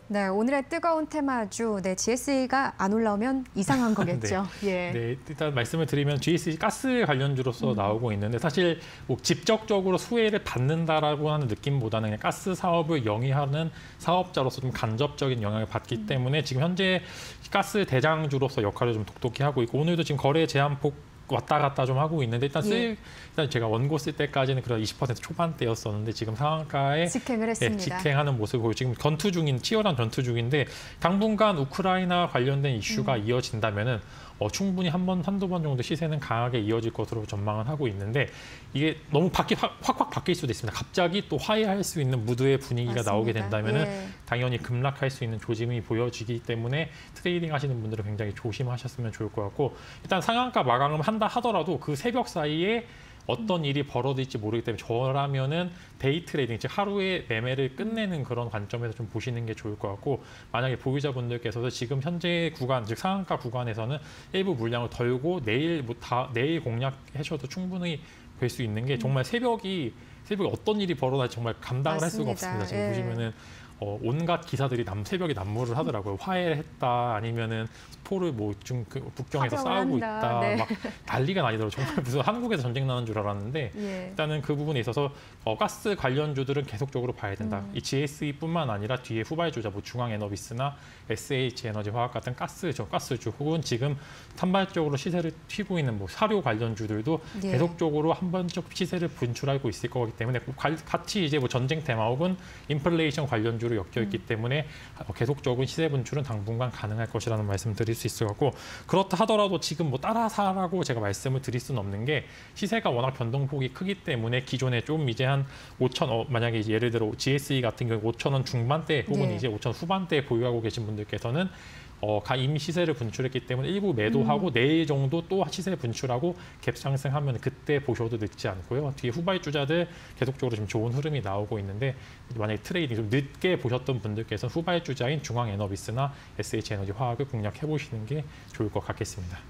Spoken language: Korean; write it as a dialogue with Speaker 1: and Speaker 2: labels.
Speaker 1: 네, 오늘의 뜨거운 테마주, GSE가 안 올라오면 이상한 거겠죠. 예.
Speaker 2: 네, 일단 말씀을 드리면 GSE 가스 관련주로서 나오고 있는데 사실 뭐 직접적으로 수혜를 받는다라고 하는 느낌보다는 그냥 가스 사업을 영위하는 사업자로서 좀 간접적인 영향을 받기 때문에 지금 현재 가스 대장주로서 역할을 좀 독특히 하고 있고 오늘도 지금 거래 제한폭 왔다 갔다 좀 하고 있는데 일단 제가 원고 쓸 때까지는 그래도 20% 초반대였었는데 지금 상한가에
Speaker 1: 직행을 했습니다.
Speaker 2: 직행하는 모습을 보이고 지금 치열한 전투 중인데 당분간 우크라이나 관련된 이슈가 이어진다면은 충분히 한두 번 정도 시세는 강하게 이어질 것으로 전망을 하고 있는데 이게 너무 확 바뀔 수도 있습니다. 갑자기 또 화해할 수 있는 무드의 분위기가
Speaker 1: 맞습니다.
Speaker 2: 나오게 된다면은 당연히 급락할 수 있는 조짐이 보여지기 때문에 트레이딩 하시는 분들은 굉장히 조심하셨으면 좋을 것 같고 일단 상한가 마감을 한다 하더라도 그 새벽 사이에 어떤 일이 벌어질지 모르기 때문에 저라면은 데이 트레이딩, 즉 하루에 매매를 끝내는 그런 관점에서 좀 보시는 게 좋을 것 같고 만약에 보유자분들께서도 지금 현재 구간, 즉 상한가 구간에서는 일부 물량을 덜고 내일 공략하셔도 충분히 될 수 있는 게 정말 새벽에 어떤 일이 벌어질지 정말 감당을 할 수가 없습니다. 지금 보시면은 온갖 기사들이 새벽에 난무를 하더라고요. 화해했다 아니면은 포를 북경에서 싸우고 있다. 막 난리가 나더라고요. 정말 무슨 한국에서 전쟁 나는 줄 알았는데 일단은 그 부분에 있어서 가스 관련주들은 계속적으로 봐야 된다. 이 GSE뿐만 아니라 뒤에 후발주자 중앙에너비스나 SH에너지화학 같은 가스주 혹은 지금 산발적으로 시세를 튀고 있는 사료 관련주들도 계속적으로 한 번씩 시세를 분출하고 있을 거기 때문에 같이 이제 전쟁 테마 혹은 인플레이션 관련주로 엮여 있기 때문에 계속적인 시세 분출은 당분간 가능할 것이라는 말씀을 드릴 수 있을 것 같고 그렇다 하더라도 지금 따라 사라고 제가 말씀을 드릴 수는 없는 게 시세가 워낙 변동폭이 크기 때문에 기존에 좀 이제 한 5천 만약에 예를 들어 GSE 같은 경우 5,000원 중반대 혹은 이제 5,000원 후반대에 보유하고 계신 분들께서는 이미 시세를 분출했기 때문에 일부 매도하고 내일 정도 또 시세 분출하고 갭 상승하면 그때 보셔도 늦지 않고요. 뒤에 후발주자들 계속적으로 지금 좋은 흐름이 나오고 있는데 만약에 트레이딩 좀 늦게 보셨던 분들께서는 후발주자인 중앙에너비스나 SH에너지화학을 공략해 보시는 게 좋을 것 같겠습니다.